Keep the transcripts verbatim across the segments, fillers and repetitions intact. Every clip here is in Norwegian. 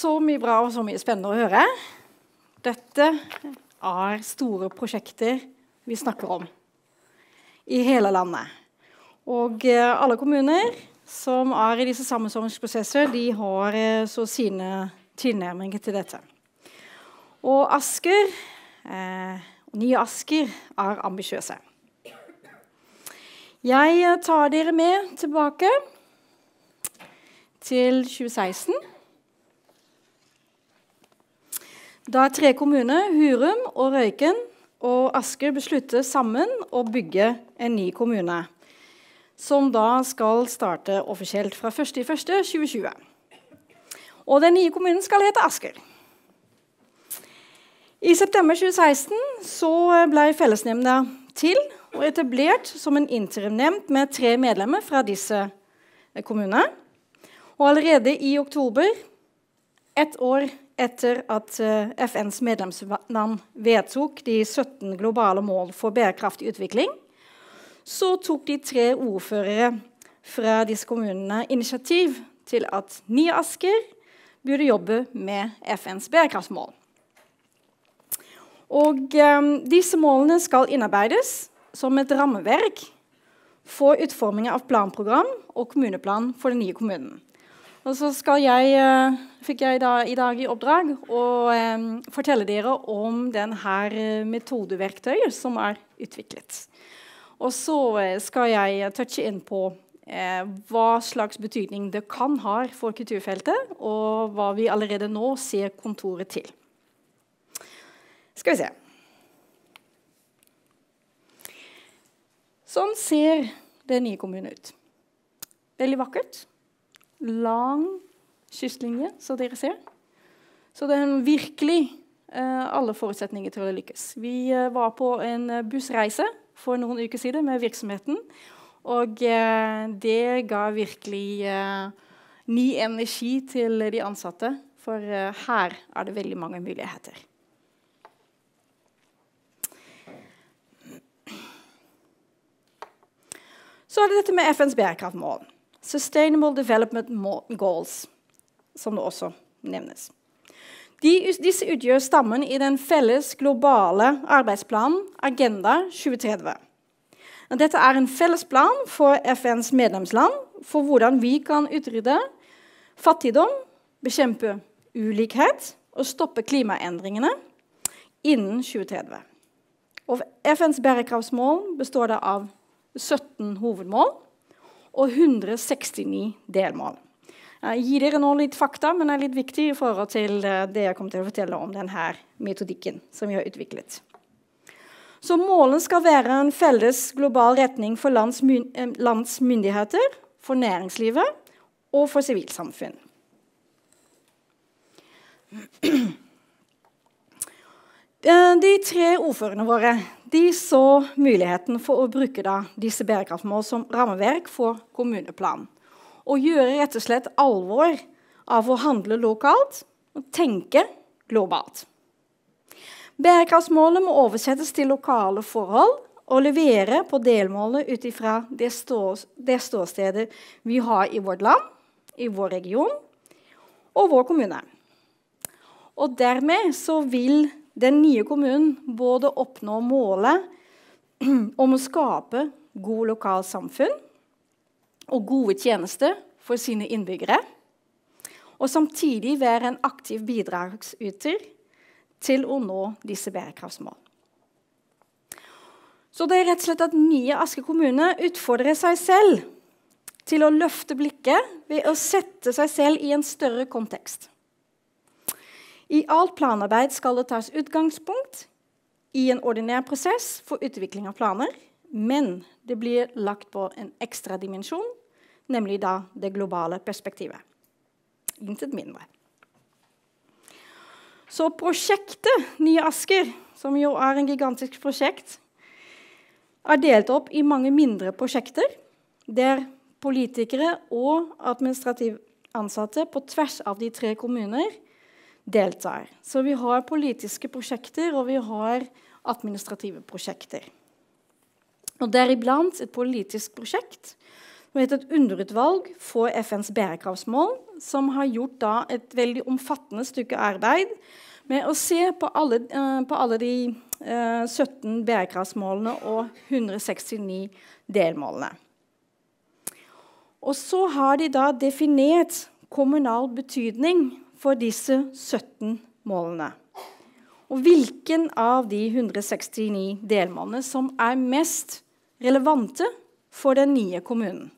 så mye bra og så mye spennende å høre. Dette er store prosjekter vi snakker om i hele landet. Og eh, alle kommuner som er i disse sammenslåingsprosesser, de har eh, så sine tilnærminger til dette. Og Asker, eh, nye Asker er ambisiøse. Jeg tar dere med tilbake til tjue seksten. Da tre kommuner, Hurum og Røyken og Asker, besluttet sammen å bygge en ny kommune, som da skal starte offisielt fra første januar tjue tjue. Og den nye kommunen skal hete Asker. I september tjue seksten så ble fellesnemnda til og etablert som en interimnemnd med tre medlemmer fra disse kommunene. Og allerede i oktober, ett år etter at F N's medlemsland vedtok de sytten globale mål for bærekraftig utvikling, så tok de tre ordførere fra disse kommunene initiativ til at nye Asker burde jobbe med F N's bærekraftsmål. Og um, disse målene skal innarbeides som et rammeverk for utforming av planprogram og kommuneplan for den nye kommunen. Og så skal jeg, uh, fikk jeg da, i dag i oppdrag å um, fortelle dere om denne metodeverktøyet som er utviklet. Og så uh, skal jeg touche inn på uh, hva slags betydning det kan ha for kulturfeltet, og hva vi allerede nå ser kontoret til. Skal vi se. Sånn ser den nye kommunen ut. Veldig vakkert. Lang kystlinje, så dere ser. Så det er virkelig uh, alle forutsetninger til å lykkes. Vi uh, var på en uh, bussreise for noen uker siden med virksomheten, og uh, det ga virkelig uh, ny energi til de ansatte, for uh, her er det veldig mange muligheter. Så er det dette med F N's bærekraftmål. Sustainable Development Goals, som det også nevnes. De, disse utgjør stammen i den felles globale arbeidsplanen Agenda tjue tretti. Dette er en felles plan for F N's medlemsland for hvordan vi kan utrydde fattigdom, bekjempe ulikhet og stoppe klimaendringene innen tjue tretti. Og F N's bærekraftsmål består da av sytten hovedmål og hundre sekstini delmål. Jeg gir dere nå litt fakta, men det er litt viktig i forhold til det jeg kommer til å fortelle om denne metodikken som vi har utviklet. Så målene skal være en felles global retning for lands, lands myndigheter, for næringslivet og for sivilsamfunn. De tre ordførerne våre de så muligheten for å bruke da, disse bærekraftmål som rammeverk for kommuneplan, og gjøre rett og slett alvor av å handle lokalt og tenke globalt. Bærekraftsmålet må oversettes til lokale forhold og levere på delmålet ut ifra det, stå, det ståstedet vi har i vårt land, i vår region og vår kommune. Og dermed så vil den nye kommunen både oppnå målet om å skape god lokalsamfunn og gode tjenester for sine innbyggere, og samtidig være en aktiv bidragsyter til å nå disse bærekraftsmål. Så det er rett og slett at nye Asker kommune utfordrer seg selv til å løfte blikket ved å sette seg selv i en større kontekst. I alt planarbeid skal det tas utgangspunkt i en ordinær prosess for utvikling av planer, men det blir lagt på en ekstra dimensjon, nemlig da det globale perspektivet. Intet mindre. Så prosjektet Nye Asker, som jo er en gigantisk prosjekt, er delt opp i mange mindre prosjekter, der politikere og administrative ansatte på tvers av de tre kommuner deltar. Så vi har politiske prosjekter, og vi har administrative prosjekter. Og deriblant et politisk prosjekt som heter et underutvalg for F N's bærekraftsmål, som har gjort da et veldig omfattende stykke arbeid med å se på alle, uh, på alle de uh, sytten bærekraftsmålene og one hundred sixty-nine delmålene. Og så har de da definert kommunal betydning for disse sytten målene. Og hvilken av de one hundred sixty-nine delmålene som er mest relevante for den nye kommunen.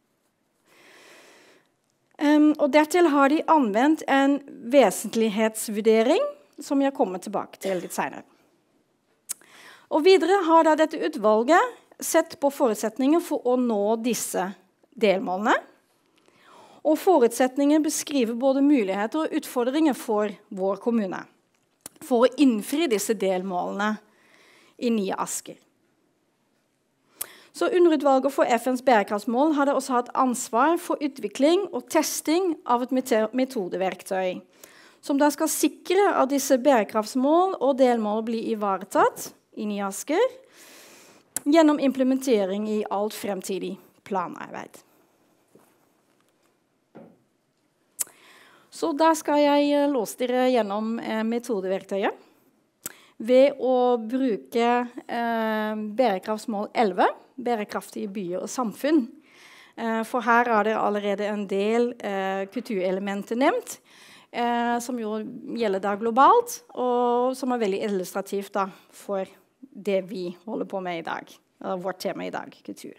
Um, og dertil har de anvendt en vesentlighetsvurdering, som jeg kommer tilbake til litt senere. Og videre har da dette utvalget sett på forutsetninger for å nå disse delmålene. Og forutsetninger beskriver både muligheter og utfordringer for vår kommune, for å innfri disse delmålene i Nye Asker. Så Underutvalget for F N's bærekraftsmål hadde også hatt ansvar for utvikling og testing av et metodeverktøy, som da skal sikre at disse bærekraftsmål og delmål blir ivaretatt i Nye Asker gjennom implementering i alt fremtidig planarbeid. Så da skal jeg låse dere gjennom metodeverktøyet ved å bruke eh, bærekraftsmål elleve, bærekraftige byer og samfunn. Eh, for her er det allerede en del eh, kulturelementer nevnt, eh, som jo gjelder da globalt, og som er veldig illustrativt da, for det vi holder på med i dag, eller vårt tema i dag, kultur.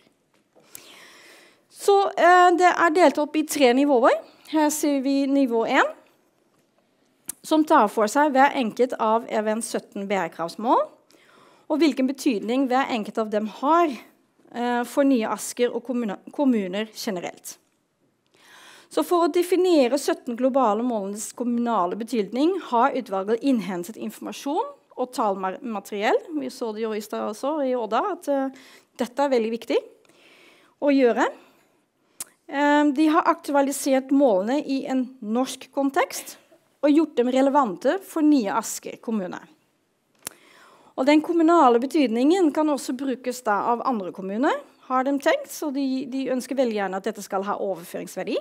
Så eh, det er delt opp i tre nivåer. Her ser vi nivå én, som tar for seg hver enkelt av F N's sytten bærekraftsmål, og hvilken betydning hver enkelt av dem har eh, for Nye Asker og kommuner, kommuner generelt. Så for å definere sytten globale målenes kommunale betydning har utvalget innhentet informasjon og tallmateriell. Vi så det jo i sted også i Odda, at uh, dette er veldig viktig å gjøre. Um, de har aktualisert målene i en norsk kontekst, og gjort dem relevante for Nye Asker kommune. Og den kommunale betydningen kan også brukes da av andre kommuner, har de tenkt, så de, de ønsker veldig gjerne at dette skal ha overføringsverdi.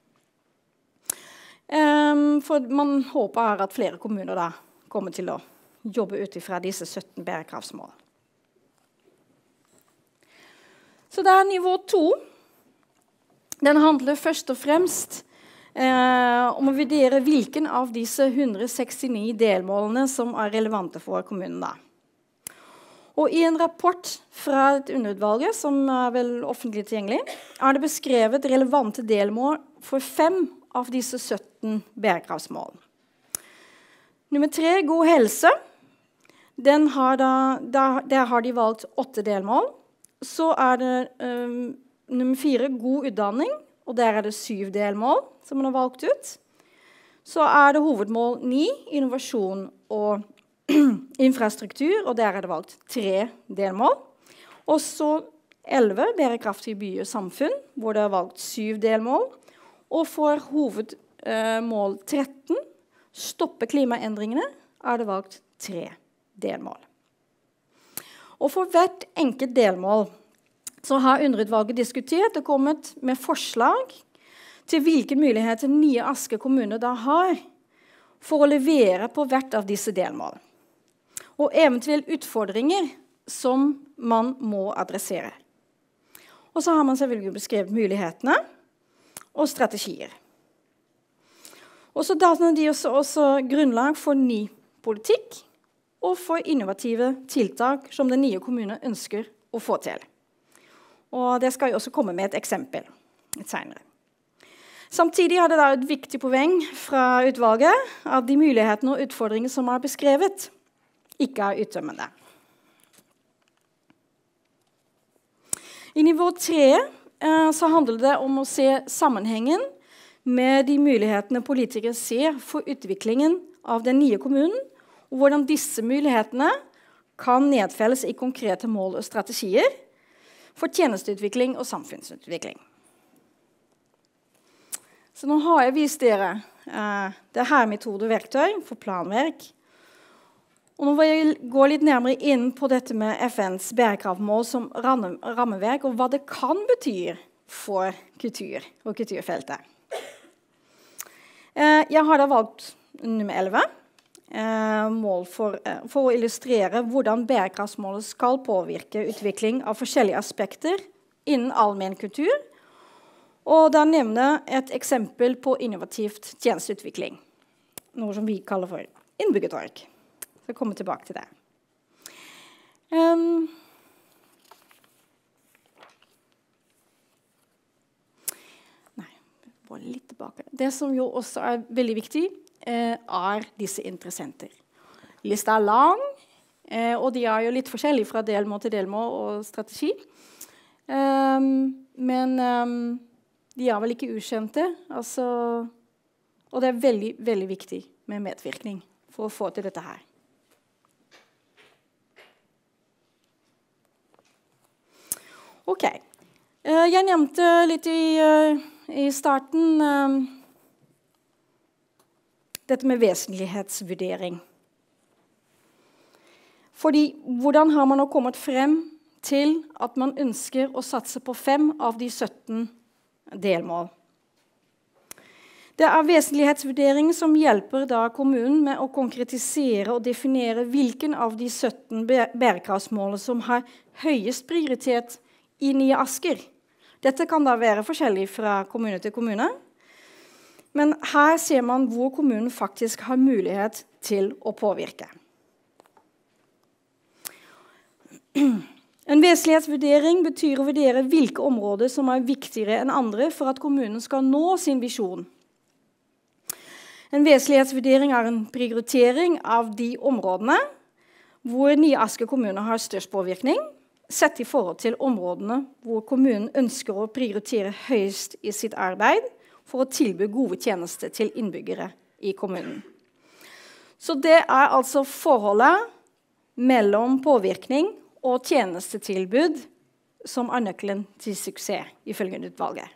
Um, for man håper at flere kommuner da kommer til å jobbe ut fra disse sytten bærekraftsmål. Så det er nivå to. Den handler først og fremst Eh, om å vurdere hvilken av disse one hundred sixty-nine delmålene som er relevante for kommunen. Da. Og i en rapport fra et underutvalg, som er vel offentlig tilgjengelig, er det beskrevet relevante delmål for fem av disse sytten bærekraftsmål. Nummer tre, god helse. Den har da, der, der har de valgt åtte delmål. Så er det um, nummer fire, god utdanning. Og der er det syv delmål som man har valgt ut. Så er det hovedmål ni, innovasjon og infrastruktur, og der er det valgt tre delmål. Og så elleve, bærekraftige byer og samfunn, hvor det er valgt syv delmål. Og for hovedmål tretten, stoppe klimaendringene, er det valgt tre delmål. Og for hvert enkelt delmål så har underutvalget diskutert og kommet med forslag til hvilke muligheter Nye Asker kommune da har for å levere på hvert av disse delmål. Og eventuelle utfordringer som man må adressere. Og så har man selvfølgelig beskrevet mulighetene og strategier. Og så danner de også, også grunnlag for ny politikk og for innovative tiltak som den nye kommunen ønsker å få til. Og det skal jeg også komme med et eksempel litt senere. Samtidig er det da et viktig poeng fra utvalget at de mulighetene og utfordringer som er beskrevet, ikke er uttømmende. I nivå tre eh, så handler det om å se sammenhengen med de mulighetene politikere ser for utviklingen av den nye kommunen, og hvordan disse mulighetene kan nedfelles i konkrete mål og strategier for tjenesteutvikling og samfunnsutvikling. Så nå har jeg vist dere eh, det her metodeverktøy for planverk. Og nå vil jeg gå litt nærmere inn på dette med F N's bærekraftsmål som rammeverk, og hva det kan bety for kultur og kulturfeltet. Eh, jeg har da valgt nummer elleve, eh, mål for, eh, for å illustrere hvordan bærekraftsmålet skal påvirke utvikling av forskjellige aspekter innen allmenn kultur, og da nevne et eksempel på innovativt tjenesteutvikling, noe som vi kaller for innbyggertorg. Så jeg kommer tilbake til det. Um, nei, bare litt tilbake. Det som jo også er veldig viktig, eh, er disse interessenter. Lista er lang, eh, og de er jo litt forskjellige fra delmål til delmål og strategi. Um, men um, de er vel ikke ukjente, altså, og det er veldig, veldig viktig med medvirkning for å få til dette her. Ok. Uh, jeg nevnte litt i, uh, i starten um, dette med vesentlighetsvurdering. Fordi hvordan har man nå kommet frem til at man ønsker å satse på fem av de sytten delmål? Det er vesentlighetsvurdering som hjelper da kommunen med å konkretisere og definere hvilken av de sytten bærekraftsmålene som har høyest prioritet i Nye Asker. Dette kan da være forskjellig fra kommune til kommune, men her ser man hvor kommunen faktisk har mulighet til å påvirke. En vesentlighetsvurdering betyr å vurdere hvilke områder som er viktigere enn andre for at kommunen skal nå sin visjon. En vesentlighetsvurdering er en prioritering av de områdene hvor Nye Asker kommune har størst påvirkning, sett i forhold til områdene hvor kommunen ønsker å prioritere høyest i sitt arbeid for å tilby gode tjenester til innbyggere i kommunen. Så det er altså forholdet mellom påvirkning og tjenestetilbud som er nøkkelen til suksess, ifølge utvalget.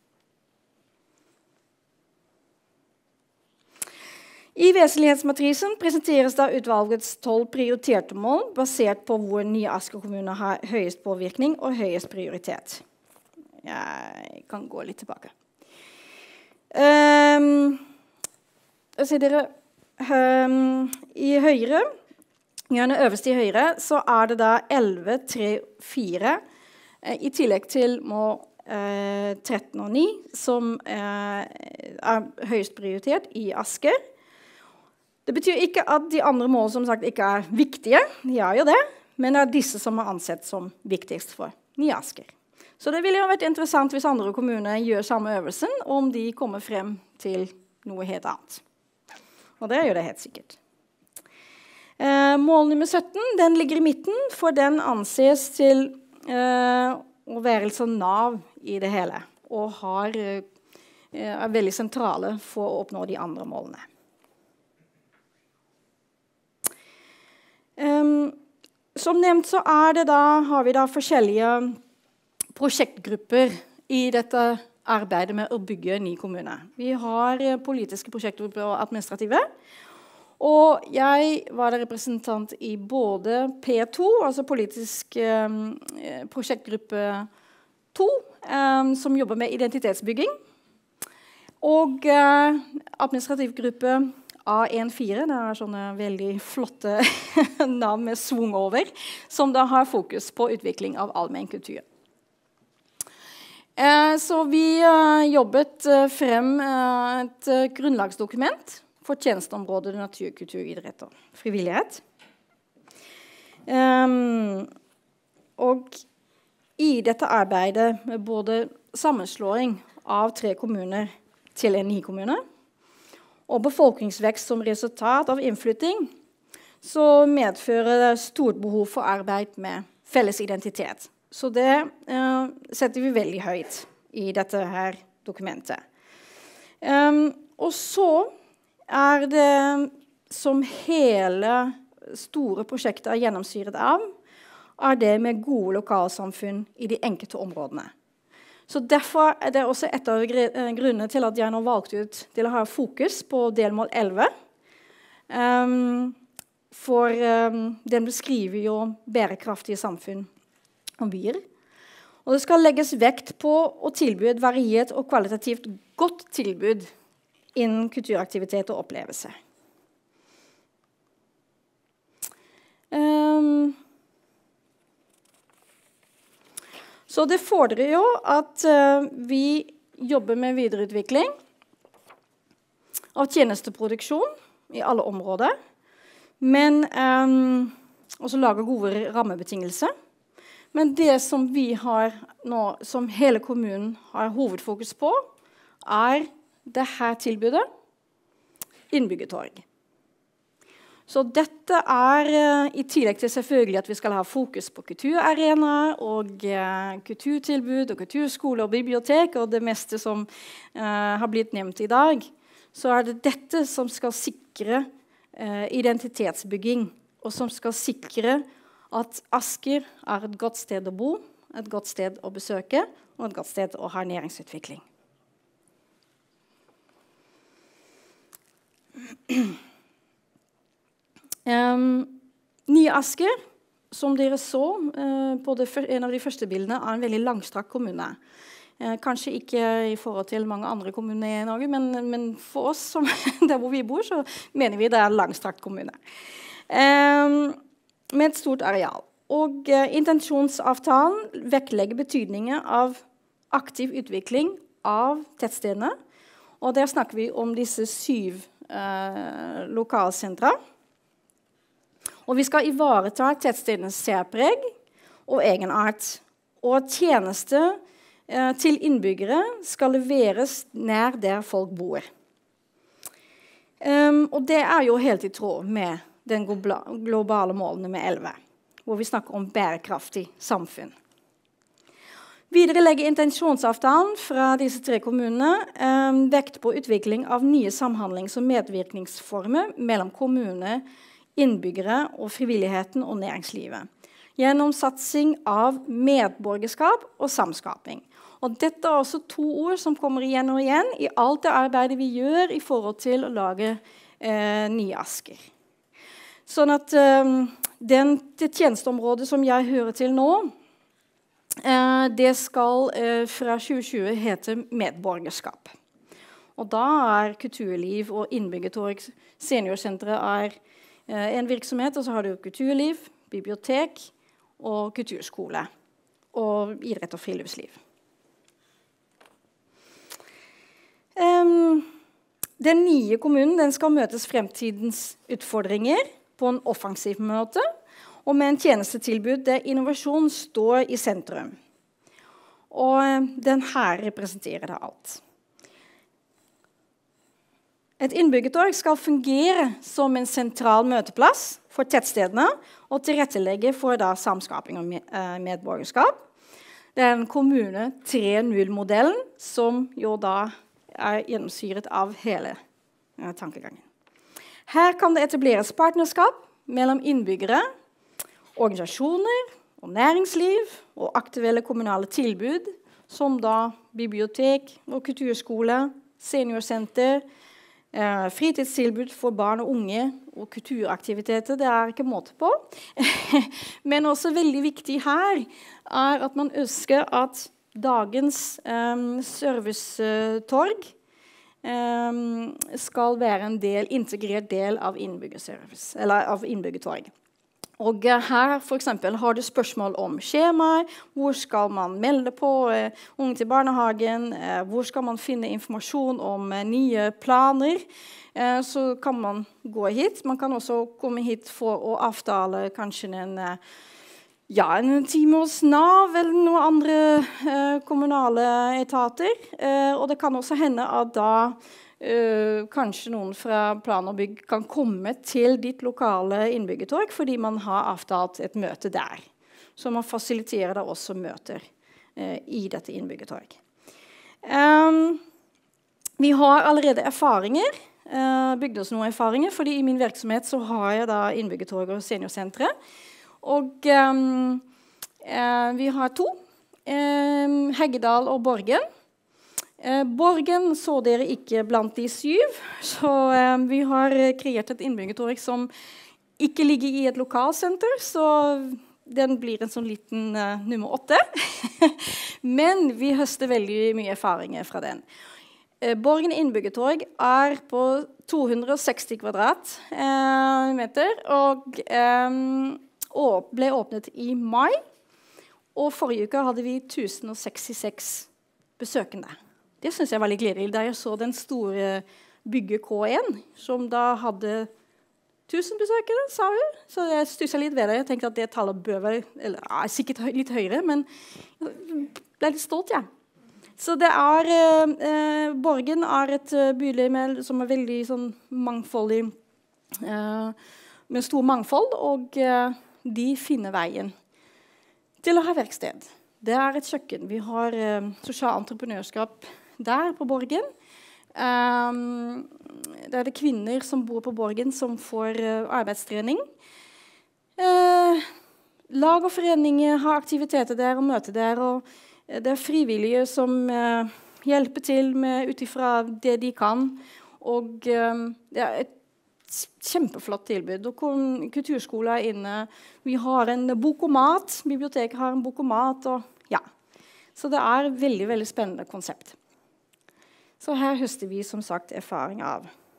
I vesentlighetsmatrisen presenteres da utvalgets tolv prioriterte mål, basert på hvor Nye Asker kommune har høyest påvirkning og høyest prioritet. Jeg kan gå litt tilbake. Um, ser dere, um, I høyre, gjerne øverst i høyre, så er det da elleve, tre, fire, eh, i tillegg til mål eh, tretten og ni, som eh, er høyest prioritert i Asker. Det betyr ikke at de andre målene som sagt ikke er viktige, de er jo det, men det er disse som er ansett som viktigst for Nye Asker. Så det ville jo vært interessant hvis andre kommuner gjør samme øvelsen, om de kommer frem til noe helt annet. Og det gjør det helt sikkert. Eh, mål nummer sytten, den ligger i midten, for den anses til eh, å være sånn nav i det hele, og har, eh, er veldig sentrale for å oppnå de andre målene. Um, som nevnt så er det da, har vi da forskjellige prosjektgrupper i dette arbeidet med å bygge ny kommune. Vi har politiske prosjektgrupper og administrative, og jeg var representant i både P to, altså politisk um, prosjektgruppe to, um, som jobber med identitetsbygging, og uh, administrativ gruppe A en fire, det er sånne veldig flotte navn med svung over, som da har fokus på utvikling av allmenn kultur. Eh, så vi eh, jobbet eh, frem eh, et eh, grunnlagsdokument for tjenesteområdet natur, kultur, idrett og frivillighet. Um, og i dette arbeidet med både sammenslåing av tre kommuner til en ny kommune, og befolkningsvekst som resultat av innflytting, så medfører det stort behov for arbeid med felles identitet. Så det eh, setter vi veldig høyt i dette her dokumentet. Um, og så er det, som hele store prosjekter er gjennomsyret av, er det med gode lokalsamfunn i de enkelte områdene. Så derfor er det også et av grunnene til at jeg nå valgte ut til å ha fokus på delmål elleve. Um, for um, den beskriver jo bærekraftige samfunn og byer. Og det skal legges vekt på å tilby et variert og kvalitativt godt tilbud innen kulturaktivitet og opplevelse. Um, så det fordrer jo at uh, vi jobber med videreutvikling av tjenesteproduksjon i alle områder, men um, også lager gode rammebetingelser. Men det som vi har nå, som hele kommunen har hovedfokus på, er dette tilbudet, innbyggertorg. Så dette er, i tillegg til selvfølgelig at vi skal ha fokus på kulturarena og uh, kulturtilbud og kulturskole og bibliotek og det meste som uh, har blitt nevnt i dag, så er det dette som skal sikre uh, identitetsbygging, og som skal sikre at Asker er et godt sted å bo, et godt sted å besøke, og et godt sted å ha næringsutvikling. Um, Nye Asker, som dere så uh, på det, en av de første bildene, er en veldig langstrakt kommune. Uh, kanskje ikke i forhold til mange andre kommuner i Norge, men, men for oss, som, der hvor vi bor, så mener vi det er en langstrakt kommune. Um, med et stort areal. Og uh, intensjonsavtalen vektlegger betydningen av aktiv utvikling av tettstedene. Og der snakker vi om disse syv uh, lokalsentra. Og vi skal ivareta tettstedenes særpreg og egenart. Og tjenester eh, til innbyggere skal leveres nær der folk bor. Um, og det er jo helt i tråd med den globale målene med elleve, hvor vi snakker om bærekraftig samfunn. Videre legger intensjonsavtalen fra disse tre kommunene um, vekt på utvikling av nye samhandlings- og medvirkningsformer mellom kommuner, innbyggere og frivilligheten og næringslivet, gjennom satsing av medborgerskap og samskaping. Og dette er også to ord som kommer igjen og igjen i alt det arbeidet vi gjør i forhold til å lage eh, Nye Asker. Sånn at eh, den, det tjenesteområdet som jeg hører til nå, eh, det skal eh, fra tjue tjue hete medborgerskap. Og da er kulturliv og innbyggertorg, seniorsenteret er en virksomhet, og så har du kulturliv, bibliotek og kulturskole og idrett og friluftsliv. Um, den nye kommunen den skal møtes fremtidens utfordringer på en offensiv måte, og med en tjenestetilbud der innovasjon står i sentrum. Og den her representerer det alt. Et innbyggertorg skal fungere som en sentral møteplass for tettstedene og tilrettelegge for da, samskaping og medborgerskap. Det er en kommune tre null-modellen som jo da er gjennomsyret av hele ja, tankegangen. Her kan det etableres partnerskap mellom innbyggere, organisasjoner og næringsliv og aktuelle kommunale tilbud, som da bibliotek og kulturskole, seniorsenter, Uh, fritidstilbud for barn og unge og kulturaktiviteter, det er ikke måte på. Men også veldig viktig her er at man ønsker at dagens um, servicetorg um, skal være en del, integrert del av innbyggerservice, eller av innbyggertorg. Og uh, her for eksempel har du spørsmål om skjemaer, hvor skal man melde på uh, unge til barnehagen, uh, hvor skal man finne informasjon om uh, nye planer, uh, så kan man gå hit. Man kan også komme hit for å avtale kanskje en, uh, ja, en time hos Nav eller noen andre uh, kommunale etater, uh, og det kan også hende at da Uh, kanskje noen fra plan og bygg kan komme til ditt lokale innbyggertorg fordi man har avtalt et møte der. Så man fasiliterer da også møter uh, i dette innbyggertorg. Um, vi har allerede erfaringer, uh, bygd oss noen erfaringer, fordi i min virksomhet så har jeg da innbyggertorg og seniorsentre. Og um, uh, vi har to, um, Heggedal og Borgen. Eh, Borgen så dere ikke blant de syv, så eh, vi har kreert et innbyggertorg som ikke ligger i et lokalsenter, så den blir en sånn liten uh, nummer åtte. Men vi høster veldig mye erfaringer fra den. Eh, Borgen innbyggertorg er på to hundre og seksti kvadratmeter, og eh, og ble åpnet i mai. Og forrige uke hadde vi tusen og sekstiseks besøkende. Det synes jeg var litt gledelig, da jeg så den store bygge K en, som da hadde tusen besøkende, sa hun. Så jeg stusset litt ved det. Jeg tenkte at det tallet bør være, eller er sikkert litt høyere, men jeg ble litt stolt, ja. Så det er, eh, Borgen er et bydel med, som er veldig sånn mangfoldig, eh, med stor mangfold, og eh, de finner veien til å ha verksted. Det er et kjøkken. Vi har eh, sosial entreprenørskap der på Borgen. Um, det er det kvinner som bor på Borgen som får uh, arbeidstrening. Uh, lag og foreninger har aktiviteter der og møter der, og uh, det er frivillige som uh, hjelper til med utifra det de kan. Og um, det er et kjempeflott tilbud. Og kulturskolen er inne. Vi har en bokomat. Biblioteket har en bokomat. Og, ja. Så det er et veldig, veldig spennende konsept. Så her høster vi som sagt erfaring av.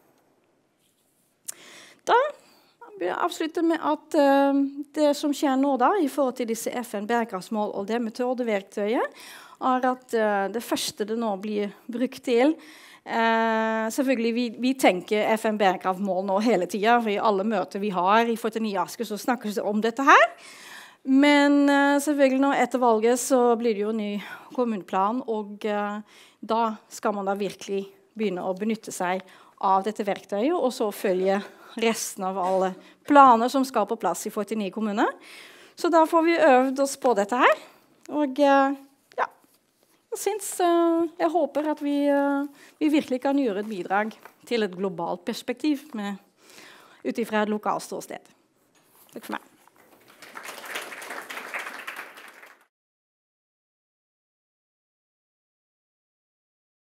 Da vil jeg avslutte med at uh, det som skjer nå da, i forhold til disse F N-bærekraftsmål og det metodeverktøyet, er at uh, det første det nå blir brukt til, uh, selvfølgelig vi, vi tenker F N-bærekraftsmål nå hele tiden, for i alle møter vi har i forty-nine Asker så snakkes det om dette her. Men uh, selvfølgelig nå etter valget så blir det jo en ny kommuneplan, og uh, da skal man da virkelig begynne å benytte seg av dette verktøyet, og så følge resten av alle planer som skal på plass i forty-nine kommuner. Så da får vi øvd oss på dette her. Og uh, ja, jeg, synes, uh, jeg håper at vi, uh, vi virkelig kan gjøre et bidrag til et globalt perspektiv med, utifra et lokalt ståsted. Takk for meg.